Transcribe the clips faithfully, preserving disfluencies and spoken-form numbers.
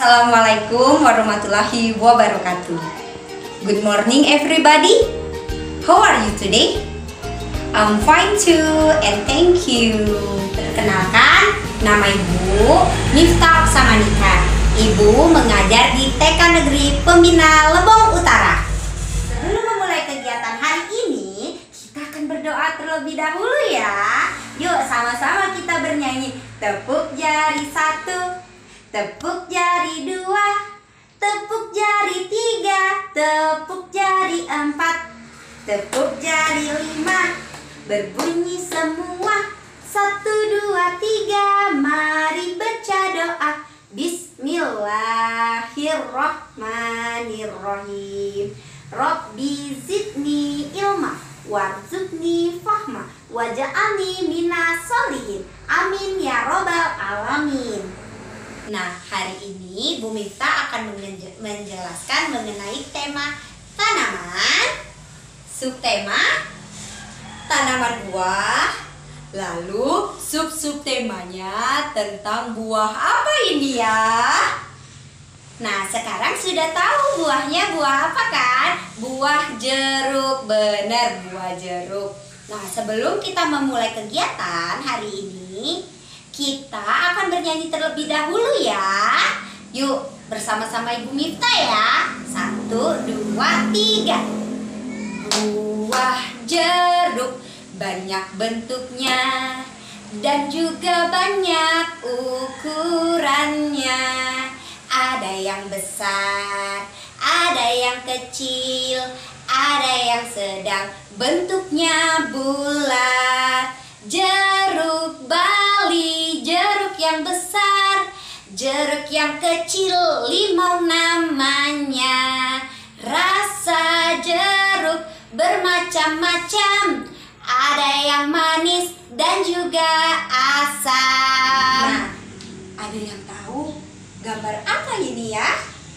Assalamualaikum warahmatullahi wabarakatuh. Good morning everybody. How are you today? I'm fine too and thank you. Perkenalkan, nama Ibu Miftah Oksamanika. Ibu mengajar di T K Negeri Pembina Lebong Utara. Sebelum memulai kegiatan hari ini, kita akan berdoa terlebih dahulu ya. Yuk sama-sama kita bernyanyi. Tepuk jari satu, tepuk jari dua, tepuk jari tiga, tepuk jari empat, tepuk jari lima. Berbunyi semua. Satu, dua, tiga. Mari baca doa. Bismillahirrahmanirrahim. Rabbi zidni ilma warzuqni fahma waj'alni minas solihin. Amin ya robbal alamin. Nah, hari ini Bu Miftah akan menjelaskan mengenai tema tanaman, subtema tanaman buah, lalu sub-sub temanya tentang buah apa ini ya? Nah, sekarang sudah tahu buahnya buah apa kan? Buah jeruk, benar buah jeruk. Nah, sebelum kita memulai kegiatan hari ini, kita akan bernyanyi terlebih dahulu ya. Yuk, bersama-sama Ibu Miftah ya. Satu, dua, tiga. Buah jeruk banyak bentuknya dan juga banyak ukurannya. Ada yang besar, ada yang kecil, ada yang sedang, bentuknya bulat. Jeruk Bali, jeruk yang besar, jeruk yang kecil, limau namanya. Rasa jeruk bermacam-macam, ada yang manis dan juga asam. Nah, ada yang tahu gambar apa ini ya?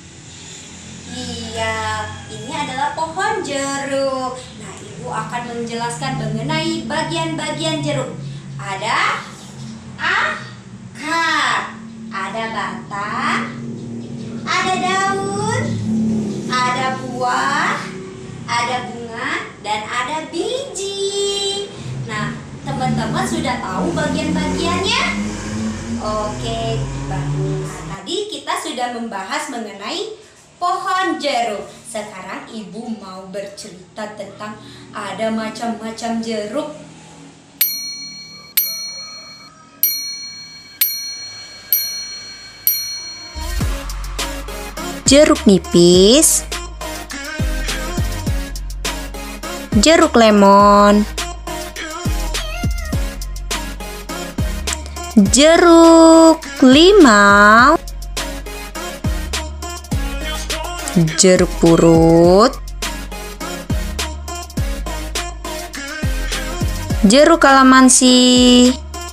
Iya, ini adalah pohon jeruk. Nah, Ibu akan menjelaskan mengenai bagian-bagian jeruk. Ada akar, ada batang, ada daun, ada buah, ada bunga, dan ada biji. Nah, teman-teman sudah tahu bagian-bagiannya? Oke, bagus. Nah, tadi kita sudah membahas mengenai pohon jeruk. Sekarang Ibu mau bercerita tentang ada macam-macam jeruk. Jeruk nipis, jeruk lemon, jeruk limau, jeruk purut, jeruk kalamansi,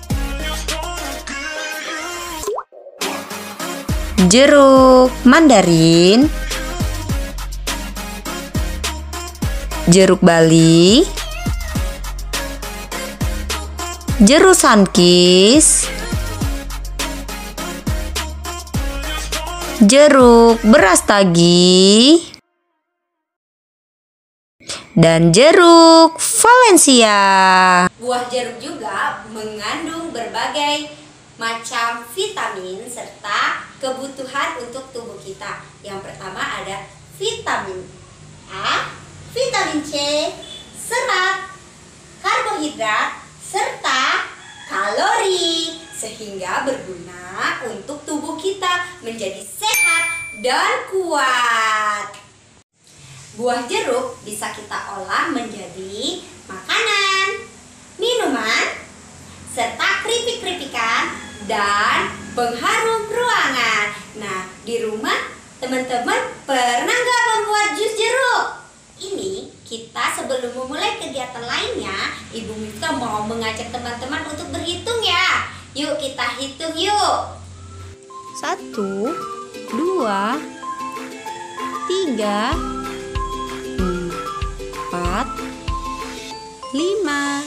jeruk mandarin, jeruk Bali, jeruk sunkis, jeruk beras tagi, dan jeruk Valencia. Buah jeruk juga mengandung berbagai macam vitamin serta kebutuhan untuk tubuh kita. Yang pertama ada vitamin A, vitamin C, serat, karbohidrat, serta kalori, sehingga berguna untuk tubuh kita menjadi sehat dan kuat. Buah jeruk bisa kita olah menjadi makanan, minuman, serta keripik-keripikan dan pengharum ruangan. Nah, di rumah teman-teman pernah nggak membuat jus jeruk? Ini kita sebelum memulai kegiatan lainnya, Ibu Miftah mau mengajak teman-teman untuk berhitung ya. Yuk kita hitung yuk. Satu, dua, tiga, empat, lima,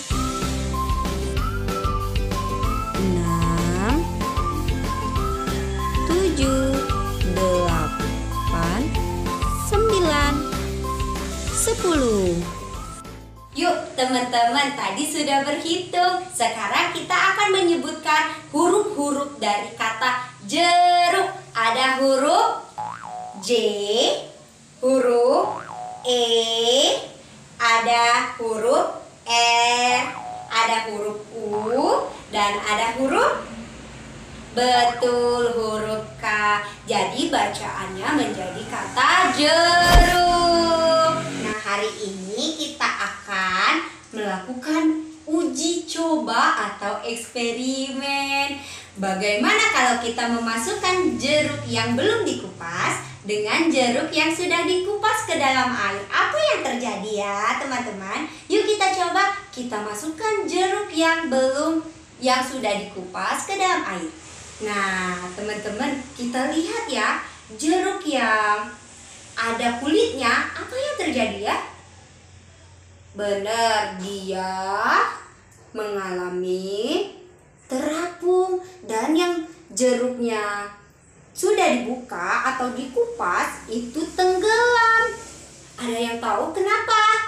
enam, tujuh, puluh. Yuk teman-teman, tadi sudah berhitung. Sekarang kita akan menyebutkan huruf-huruf dari kata jeruk. Ada huruf J, huruf E, ada huruf R, ada huruf U, dan ada huruf betul huruf K. Jadi bacaannya menjadi kata jeruk. Nah, hari ini kita akan melakukan uji coba atau eksperimen. Bagaimana kalau kita memasukkan jeruk yang belum dikupas dengan jeruk yang sudah dikupas ke dalam air? Apa yang terjadi ya teman-teman? Yuk kita coba. Kita masukkan jeruk yang belum, yang sudah dikupas ke dalam air. Nah teman-teman, kita lihat ya, jeruk yang ada kulitnya, apa yang terjadi ya? Benar, dia mengalami terapung. Dan yang jeruknya sudah dibuka atau dikupas itu tenggelam. Ada yang tahu kenapa?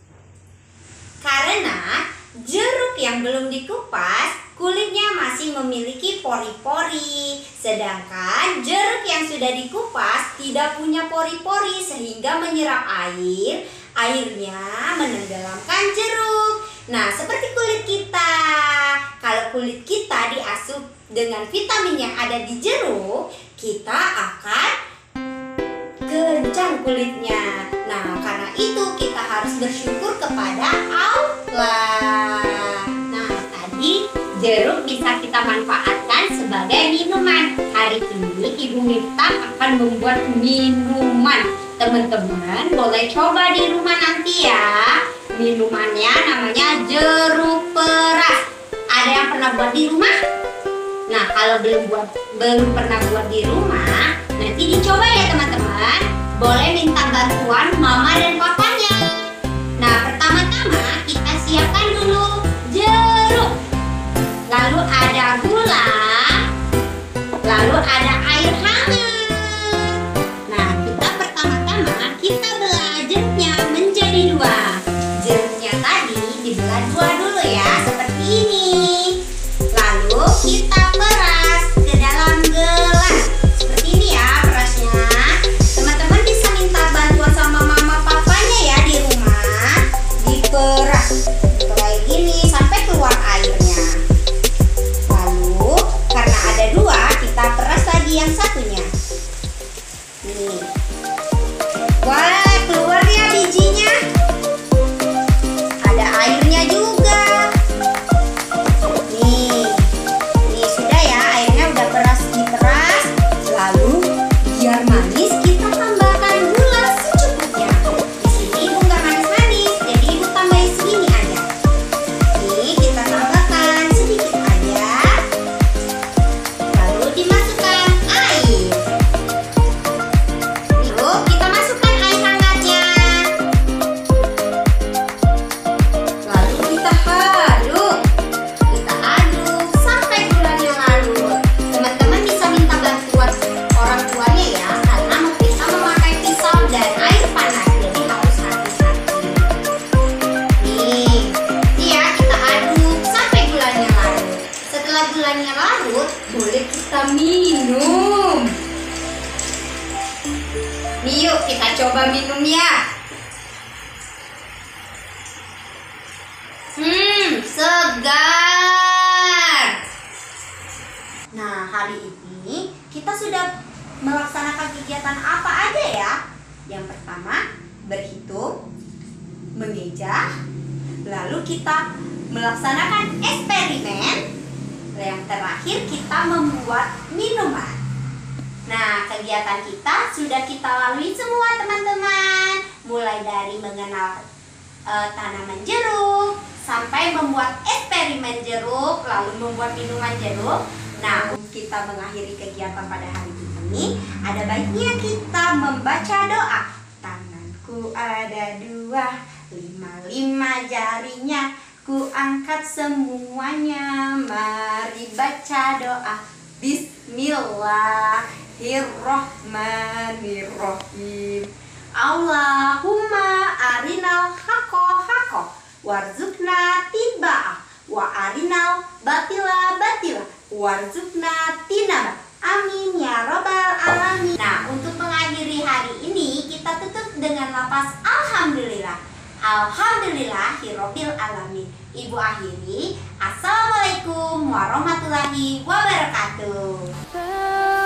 Karena jeruk yang belum dikupas kulitnya masih memiliki pori-pori, sedangkan jeruk yang sudah dikupas tidak punya pori-pori sehingga menyerap air, airnya menenggelamkan jeruk. Nah, seperti kulit kita. Kalau kulit kita diasup dengan vitamin yang ada di jeruk, kita akan kencang kulitnya. Nah, karena itu kita harus bersyukur kepada Allah. Nah, tadi jeruk bisa kita manfaatkan sebagai minuman. Hari ini Ibu Miftah akan membuat minuman. Teman-teman boleh coba di rumah nanti ya. Minumannya namanya jeruk peras. Ada yang pernah buat di rumah? Nah, kalau belum buat, belum pernah buat di rumah, nanti dicoba ya teman-teman. Boleh minta bantuan mama dan papanya. Nah, pertama-tama kita siapkan dulu jeruk. Lalu ada gula, lalu ada air hangat. Nah, kita pertama-tama kita belah jeruknya menjadi dua. Jeruknya tadi dibelah dua dulu ya, seperti ini. Lalu kita peras ke dalam gelas. Seperti ini ya perasnya. Teman-teman bisa minta bantuan sama mama papanya ya di rumah. Diperas kayak gini sampai keluar airnya. Lalu karena ada dua, kita peras lagi yang satunya. Nih. Wah, keluar ya bijinya. Ada airnya juga. Nih. Ini sudah ya, airnya udah peras diperas. Lalu biar manis kita tambahkan gula secukupnya. Di sini Ibu nggak manis-manis, jadi Ibu tambahin segini aja. Nih kita tambahkan sedikit aja. Lalu dimasukkan air. Lalu kita masukkan air hangatnya. Lalu kita aduk. Kita aduk sampai gulanya larut. Teman-teman bisa minta bantuan orang tuanya ya, karena kita memakai pisau dan air panas, jadi harus hati-hati. Nih, iya kita aduk sampai gulanya larut. Setelah gulanya larut, boleh kita minum. Nih yuk kita coba minum ya. Hmm, segar. Nah, hari ini kita sudah melaksanakan kegiatan apa aja ya? Yang pertama, berhitung, mengeja. Lalu kita melaksanakan eksperimen. Yang terakhir, kita membuat minuman. Nah, kegiatan kita sudah kita lalui semua teman-teman. Mulai dari mengenal e, tanaman jeruk, sampai membuat eksperimen jeruk, lalu membuat minuman jeruk. Nah, kita mengakhiri kegiatan pada hari ini, ada baiknya kita membaca doa. Tanganku ada dua, lima-lima jarinya, ku angkat semuanya. Mari baca doa. Bismillahirrahmanirrahim. Allahumma arina warzuqna tibba'ah, wa arinal batila batila, warzuqna tinaba. Amin ya robbal alamin. Nah, untuk mengakhiri hari ini kita tutup dengan lafaz alhamdulillah. Alhamdulillahirabbil alamin. Ibu akhiri, assalamualaikum warahmatullahi wabarakatuh.